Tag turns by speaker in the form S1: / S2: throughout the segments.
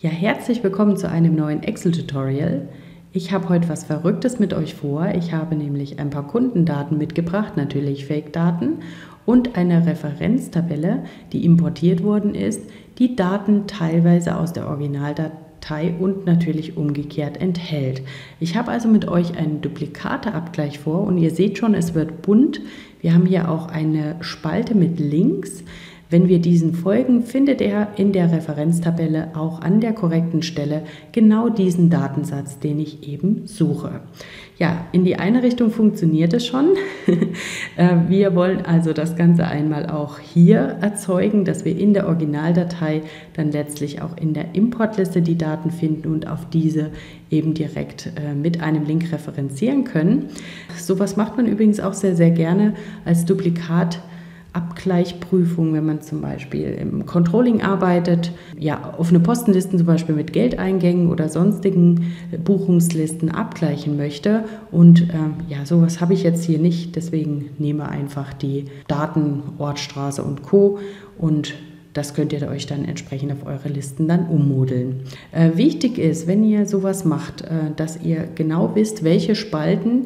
S1: Ja, herzlich willkommen zu einem neuen Excel-Tutorial. Ich habe heute was Verrücktes mit euch vor. Ich habe nämlich ein paar Kundendaten mitgebracht, natürlich Fake-Daten, und eine Referenztabelle, die importiert worden ist, die Daten teilweise aus der Originaldatei und natürlich umgekehrt enthält. Ich habe also mit euch einen Duplikateabgleich vor und ihr seht schon, es wird bunt. Wir haben hier auch eine Spalte mit Links. Wenn wir diesen folgen, findet er in der Referenztabelle auch an der korrekten Stelle genau diesen Datensatz, den ich eben suche. Ja, in die eine Richtung funktioniert es schon. Wir wollen also das Ganze einmal auch hier erzeugen, dass wir in der Originaldatei dann letztlich auch in der Importliste die Daten finden und auf diese eben direkt mit einem Link referenzieren können. Sowas macht man übrigens auch sehr, sehr gerne als Duplikatabgleichprüfung, wenn man zum Beispiel im Controlling arbeitet, ja, offene Postenlisten zum Beispiel mit Geldeingängen oder sonstigen Buchungslisten abgleichen möchte. Und ja, sowas habe ich jetzt hier nicht, deswegen nehme einfach die Daten, Ort, Straße und Co. und das könnt ihr euch dann entsprechend auf eure Listen dann ummodeln. Wichtig ist, wenn ihr sowas macht, dass ihr genau wisst, welche Spalten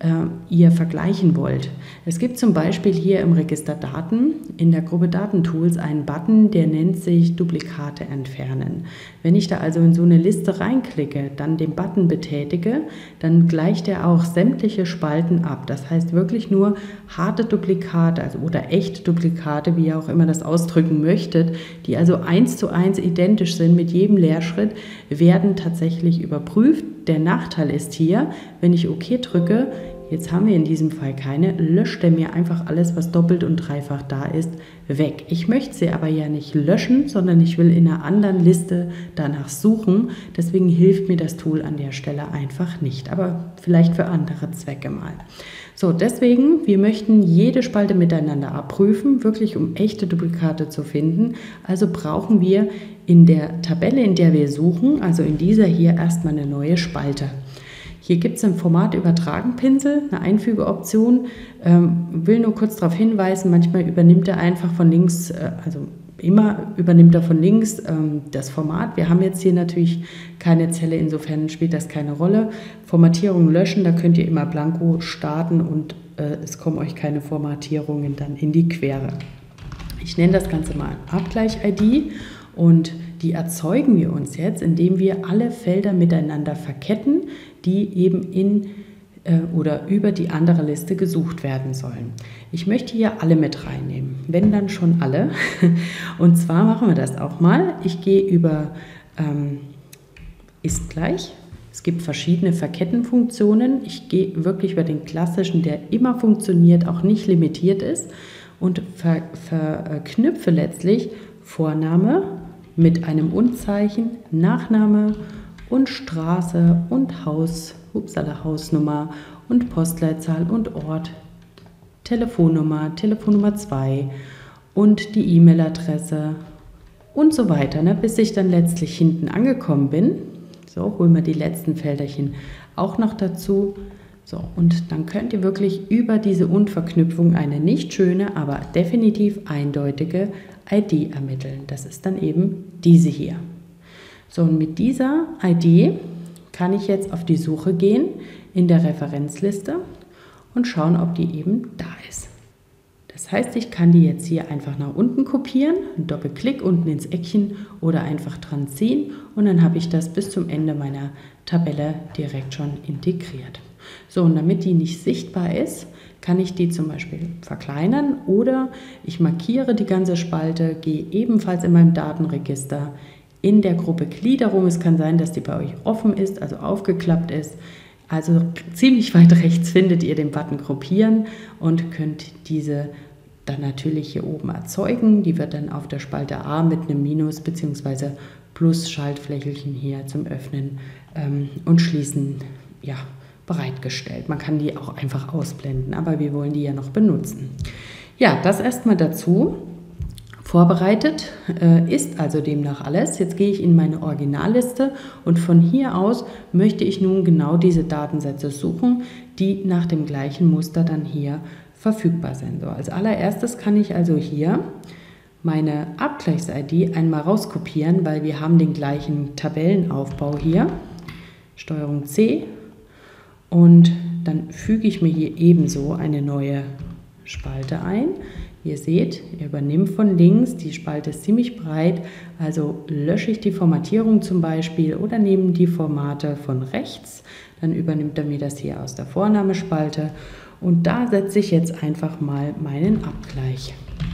S1: ihr vergleichen wollt. Es gibt zum Beispiel hier im Register Daten in der Gruppe Datentools einen Button, der nennt sich Duplikate entfernen. Wenn ich da also in so eine Liste reinklicke, dann den Button betätige, dann gleicht er auch sämtliche Spalten ab. Das heißt wirklich nur harte Duplikate, also oder echte Duplikate, wie ihr auch immer das ausdrücken möchtet, die also 1:1 identisch sind mit jedem Leerschritt, werden tatsächlich überprüft. Der Nachteil ist hier, wenn ich OK drücke, jetzt haben wir in diesem Fall keine, löscht er mir einfach alles, was doppelt und dreifach da ist, weg. Ich möchte sie aber ja nicht löschen, sondern ich will in einer anderen Liste danach suchen. Deswegen hilft mir das Tool an der Stelle einfach nicht, aber vielleicht für andere Zwecke mal. So, deswegen, wir möchten jede Spalte miteinander abprüfen, wirklich um echte Duplikate zu finden. Also brauchen wir in der Tabelle, in der wir suchen, also in dieser hier erstmal eine neue Spalte. Hier gibt es im Format Übertragen Pinsel, eine Einfügeoption. Will nur kurz darauf hinweisen, manchmal übernimmt er einfach von links, also immer übernimmt er von links das Format. Wir haben jetzt hier natürlich keine Zelle, insofern spielt das keine Rolle. Formatierung löschen, da könnt ihr immer blanko starten und es kommen euch keine Formatierungen dann in die Quere. Ich nenne das Ganze mal Abgleich-ID und die erzeugen wir uns jetzt, indem wir alle Felder miteinander verketten, die eben in oder über die andere Liste gesucht werden sollen. Ich möchte hier alle mit reinnehmen, wenn dann schon alle. Und zwar machen wir das auch mal. Ich gehe über ist gleich. Es gibt verschiedene Verkettenfunktionen. Ich gehe wirklich über den klassischen, der immer funktioniert, auch nicht limitiert ist und verknüpfe letztlich Vorname mit einem Und-Zeichen, Nachname und Straße und Hausnummer und Postleitzahl und Ort, Telefonnummer 2 und die E-Mail-Adresse und so weiter, ne, bis ich dann letztlich hinten angekommen bin. So, holen wir die letzten Felderchen auch noch dazu. So, und dann könnt ihr wirklich über diese Und-Verknüpfung eine nicht schöne, aber definitiv eindeutige ID ermitteln. Das ist dann eben diese hier. So, und mit dieser ID kann ich jetzt auf die Suche gehen in der Referenzliste und schauen, ob die eben da ist. Das heißt, ich kann die jetzt hier einfach nach unten kopieren, einen Doppelklick unten ins Eckchen oder einfach dran ziehen und dann habe ich das bis zum Ende meiner Tabelle direkt schon integriert. So, und damit die nicht sichtbar ist, kann ich die zum Beispiel verkleinern oder ich markiere die ganze Spalte, gehe ebenfalls in meinem Datenregister in der Gruppe Gliederung. Es kann sein, dass die bei euch offen ist, also aufgeklappt ist. Also ziemlich weit rechts findet ihr den Button Gruppieren und könnt diese dann natürlich hier oben erzeugen. Die wird dann auf der Spalte A mit einem Minus bzw. Plus Schaltflächelchen hier zum Öffnen und Schließen ja, bereitgestellt. Man kann die auch einfach ausblenden, aber wir wollen die ja noch benutzen. Ja, das erstmal dazu. Vorbereitet ist also demnach alles. Jetzt gehe ich in meine Originalliste und von hier aus möchte ich nun genau diese Datensätze suchen, die nach dem gleichen Muster dann hier verfügbar sind. So, als allererstes kann ich also hier meine Abgleichs-ID einmal rauskopieren, weil wir haben den gleichen Tabellenaufbau hier. Steuerung C. Und dann füge ich mir hier ebenso eine neue Spalte ein. Ihr seht, ihr übernimmt von links, die Spalte ist ziemlich breit, also lösche ich die Formatierung zum Beispiel oder nehme die Formate von rechts, dann übernimmt er mir das hier aus der Vornamespalte und da setze ich jetzt einfach mal meinen Abgleich.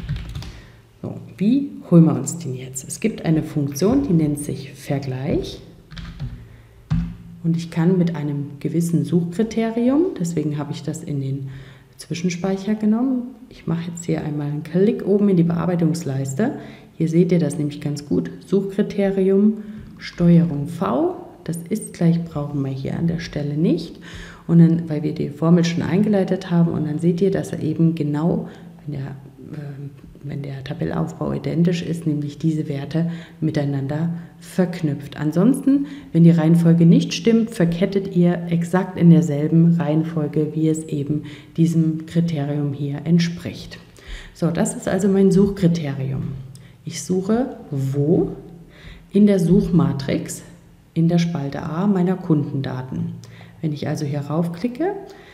S1: So, wie holen wir uns den jetzt? Es gibt eine Funktion, die nennt sich Vergleich und ich kann mit einem gewissen Suchkriterium, deswegen habe ich das in den Zwischenspeicher genommen. Ich mache jetzt hier einmal einen Klick oben in die Bearbeitungsleiste. Hier seht ihr das nämlich ganz gut. Suchkriterium, Steuerung V. Das ist gleich, brauchen wir hier an der Stelle nicht. Und dann, weil wir die Formel schon eingeleitet haben, und dann seht ihr, dass er eben genau, wenn der Tabellaufbau identisch ist, nämlich diese Werte miteinander verknüpft. Ansonsten, wenn die Reihenfolge nicht stimmt, verkettet ihr exakt in derselben Reihenfolge, wie es eben diesem Kriterium hier entspricht. So, das ist also mein Suchkriterium. Ich suche wo? In der Suchmatrix in der Spalte A meiner Kundendaten. Wenn ich also hier raufklicke,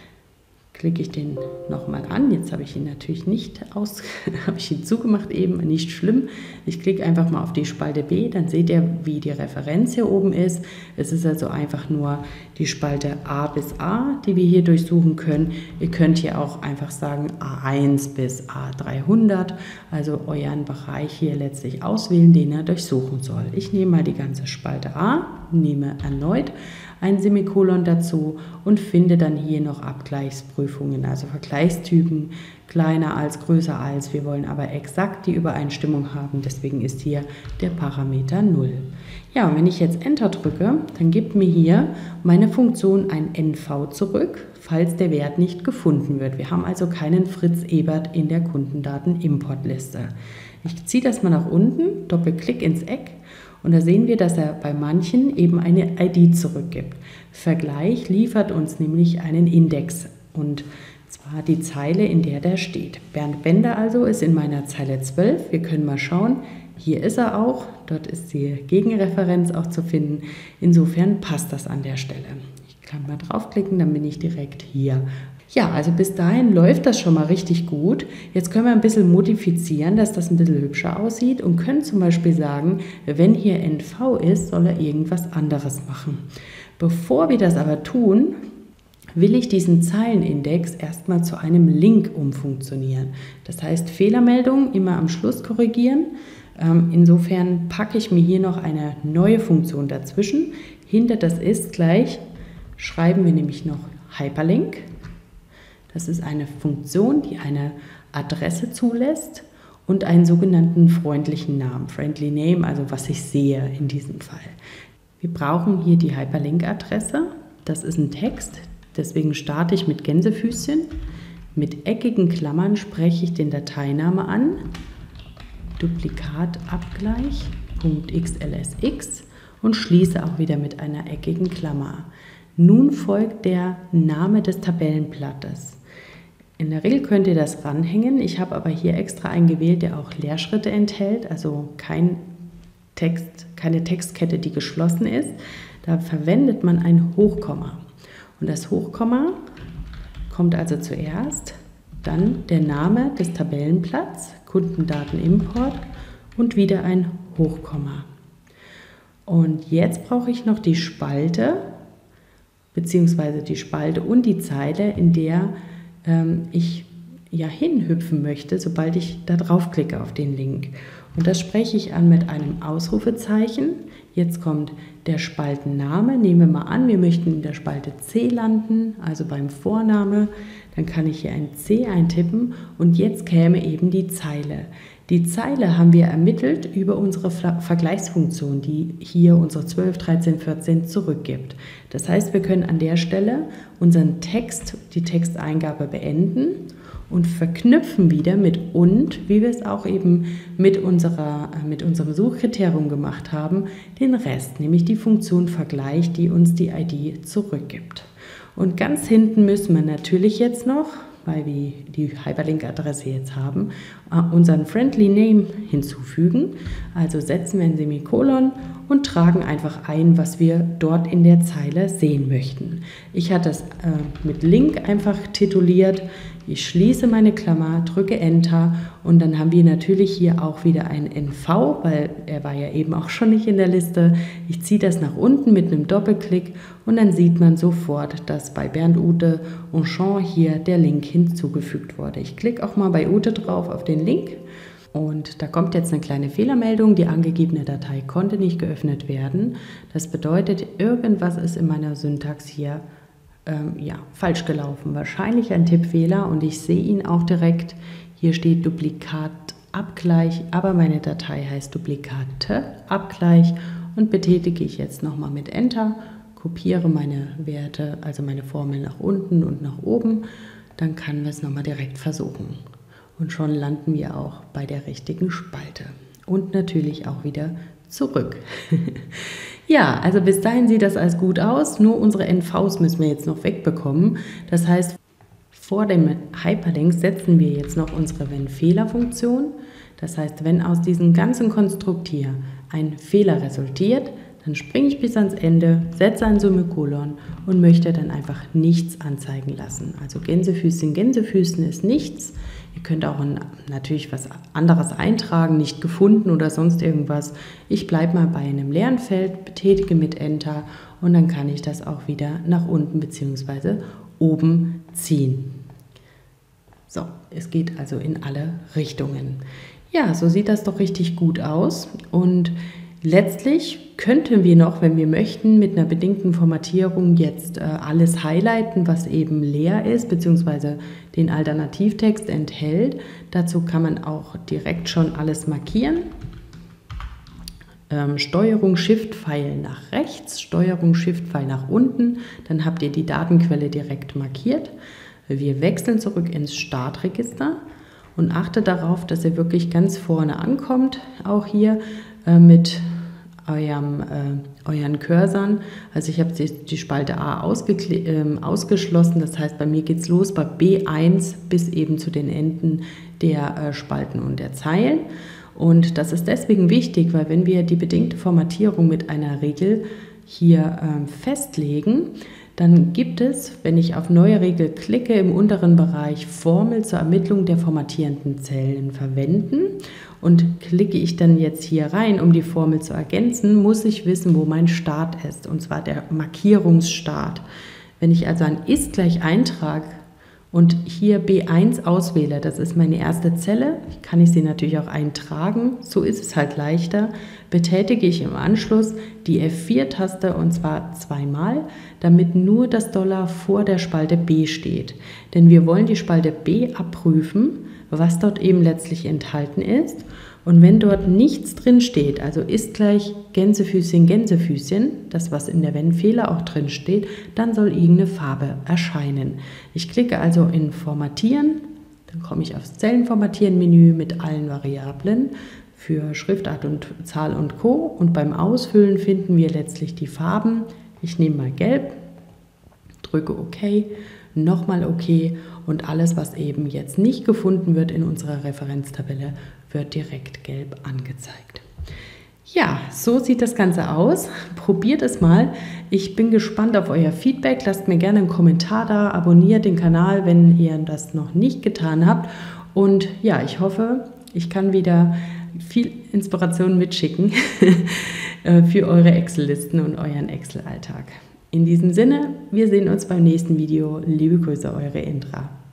S1: klicke ich den nochmal an. Jetzt habe ich ihn natürlich nicht habe ich ihn zugemacht eben, nicht schlimm. Ich klicke einfach mal auf die Spalte B, dann seht ihr, wie die Referenz hier oben ist. Es ist also einfach nur die Spalte A bis A, die wir hier durchsuchen können. Ihr könnt hier auch einfach sagen A1 bis A300, also euren Bereich hier letztlich auswählen, den er durchsuchen soll. Ich nehme mal die ganze Spalte A, nehme erneut ein Semikolon dazu und finde dann hier noch Abgleichsprüfungen, also Vergleichstypen, kleiner als, größer als. Wir wollen aber exakt die Übereinstimmung haben, deswegen ist hier der Parameter 0. Ja, und wenn ich jetzt Enter drücke, dann gibt mir hier meine Funktion ein NV zurück, falls der Wert nicht gefunden wird. Wir haben also keinen Fritz Ebert in der Kundendaten-Importliste. Ich ziehe das mal nach unten, Doppelklick ins Eck. Und da sehen wir, dass er bei manchen eben eine ID zurückgibt. Vergleich liefert uns nämlich einen Index und zwar die Zeile, in der der steht. Bernd Bender also ist in meiner Zeile 12. Wir können mal schauen, hier ist er auch. Dort ist die Gegenreferenz auch zu finden. Insofern passt das an der Stelle. Ich kann mal draufklicken, dann bin ich direkt hier. Ja, also bis dahin läuft das schon mal richtig gut. Jetzt können wir ein bisschen modifizieren, dass das ein bisschen hübscher aussieht und können zum Beispiel sagen, wenn hier NV ist, soll er irgendwas anderes machen. Bevor wir das aber tun, will ich diesen Zeilenindex erstmal zu einem Link umfunktionieren. Das heißt, Fehlermeldungen immer am Schluss korrigieren. Insofern packe ich mir hier noch eine neue Funktion dazwischen. Hinter das ist gleich schreiben wir nämlich noch Hyperlink. Das ist eine Funktion, die eine Adresse zulässt und einen sogenannten freundlichen Namen, Friendly Name, also was ich sehe in diesem Fall. Wir brauchen hier die Hyperlink-Adresse. Das ist ein Text, deswegen starte ich mit Gänsefüßchen. Mit eckigen Klammern spreche ich den Dateiname an. Duplikatabgleich.xlsx und schließe auch wieder mit einer eckigen Klammer. Nun folgt der Name des Tabellenblattes. In der Regel könnt ihr das ranhängen. Ich habe aber hier extra einen gewählt, der auch Leerschritte enthält, also keine Textkette, die geschlossen ist. Da verwendet man ein Hochkomma. Und das Hochkomma kommt also zuerst, dann der Name des Tabellenblatts, Kundendatenimport und wieder ein Hochkomma. Und jetzt brauche ich noch die Spalte, beziehungsweise die Spalte und die Zeile, in der ich ja hinhüpfen möchte, sobald ich da draufklicke auf den Link. Und das spreche ich an mit einem Ausrufezeichen. Jetzt kommt der Spaltenname. Nehmen wir mal an, wir möchten in der Spalte C landen, also beim Vorname. Dann kann ich hier ein C eintippen und jetzt käme eben die Zeile. Die Zeile haben wir ermittelt über unsere Vergleichsfunktion, die hier unsere 12, 13, 14 zurückgibt. Das heißt, wir können an der Stelle unseren Text, die Texteingabe beenden und verknüpfen wieder mit und, wie wir es auch eben mit unserem Suchkriterium gemacht haben, den Rest, nämlich die Funktion Vergleich, die uns die ID zurückgibt. Und ganz hinten müssen wir natürlich jetzt noch, weil wir die Hyperlink-Adresse jetzt haben, unseren Friendly Name hinzufügen. Also setzen wir ein Semikolon und tragen einfach ein, was wir dort in der Zeile sehen möchten. Ich hatte es mit Link einfach tituliert. Ich schließe meine Klammer, drücke Enter und dann haben wir natürlich hier auch wieder ein NV, weil er war ja eben auch schon nicht in der Liste. Ich ziehe das nach unten mit einem Doppelklick und dann sieht man sofort, dass bei Bernd Ute Auchan hier der Link hinzugefügt wurde. Ich klicke auch mal bei Ute drauf auf den Link und da kommt jetzt eine kleine Fehlermeldung. Die angegebene Datei konnte nicht geöffnet werden. Das bedeutet, irgendwas ist in meiner Syntax hier falsch gelaufen. Wahrscheinlich ein Tippfehler und ich sehe ihn auch direkt. Hier steht Duplikatabgleich, aber meine Datei heißt Duplikateabgleich und betätige ich jetzt nochmal mit Enter, kopiere meine Werte, also meine Formel nach unten und nach oben, dann können wir es nochmal direkt versuchen. Und schon landen wir auch bei der richtigen Spalte. Und natürlich auch wieder zurück. Ja, also bis dahin sieht das alles gut aus, nur unsere NVs müssen wir jetzt noch wegbekommen. Das heißt, vor dem Hyperlink setzen wir jetzt noch unsere Wenn-Fehler-Funktion. Das heißt, wenn aus diesem ganzen Konstrukt hier ein Fehler resultiert, dann springe ich bis ans Ende, setze ein Semikolon und möchte dann einfach nichts anzeigen lassen. Also Gänsefüßchen, Gänsefüßchen ist nichts. Ihr könnt auch natürlich was anderes eintragen, nicht gefunden oder sonst irgendwas. Ich bleibe mal bei einem leeren Feld, betätige mit Enter und dann kann ich das auch wieder nach unten bzw. oben ziehen. So, es geht also in alle Richtungen. Ja, so sieht das doch richtig gut aus und letztlich könnten wir noch, wenn wir möchten, mit einer bedingten Formatierung jetzt alles highlighten, was eben leer ist, beziehungsweise den Alternativtext enthält. Dazu kann man auch direkt schon alles markieren. Steuerung Shift-Pfeil nach rechts, Steuerung Shift-Pfeil nach unten, dann habt ihr die Datenquelle direkt markiert. Wir wechseln zurück ins Startregister und achtet darauf, dass ihr wirklich ganz vorne ankommt, auch hier mit euren Cursern. Also ich habe die Spalte A ausgeschlossen, das heißt, bei mir geht es los bei B1 bis eben zu den Enden der Spalten und der Zeilen. Und das ist deswegen wichtig, weil wenn wir die bedingte Formatierung mit einer Regel hier festlegen, dann gibt es, wenn ich auf Neue Regel klicke, im unteren Bereich Formel zur Ermittlung der formatierenden Zellen verwenden. Und klicke ich dann jetzt hier rein, um die Formel zu ergänzen, muss ich wissen, wo mein Start ist, und zwar der Markierungsstart. Wenn ich also ein Ist gleich eintrage und hier B1 auswähle, das ist meine erste Zelle, kann ich sie natürlich auch eintragen, so ist es halt leichter, betätige ich im Anschluss die F4-Taste und zwar zweimal, damit nur das $ vor der Spalte B steht. Denn wir wollen die Spalte B abprüfen, was dort eben letztlich enthalten ist. Und wenn dort nichts drin steht, also ist gleich Gänsefüßchen, Gänsefüßchen, das was in der Wenn-Fehler auch drin steht, dann soll irgendeine Farbe erscheinen. Ich klicke also in Formatieren, dann komme ich aufs Zellenformatieren-Menü mit allen Variablen für Schriftart und Zahl und Co. Und beim Ausfüllen finden wir letztlich die Farben. Ich nehme mal Gelb, drücke OK, nochmal OK und alles, was eben jetzt nicht gefunden wird in unserer Referenztabelle, wird direkt gelb angezeigt. Ja, so sieht das Ganze aus. Probiert es mal. Ich bin gespannt auf euer Feedback. Lasst mir gerne einen Kommentar da, abonniert den Kanal, wenn ihr das noch nicht getan habt. Und ja, ich hoffe, ich kann wieder viel Inspiration mitschicken für eure Excel-Listen und euren Excel-Alltag. In diesem Sinne, wir sehen uns beim nächsten Video. Liebe Grüße, eure Indra.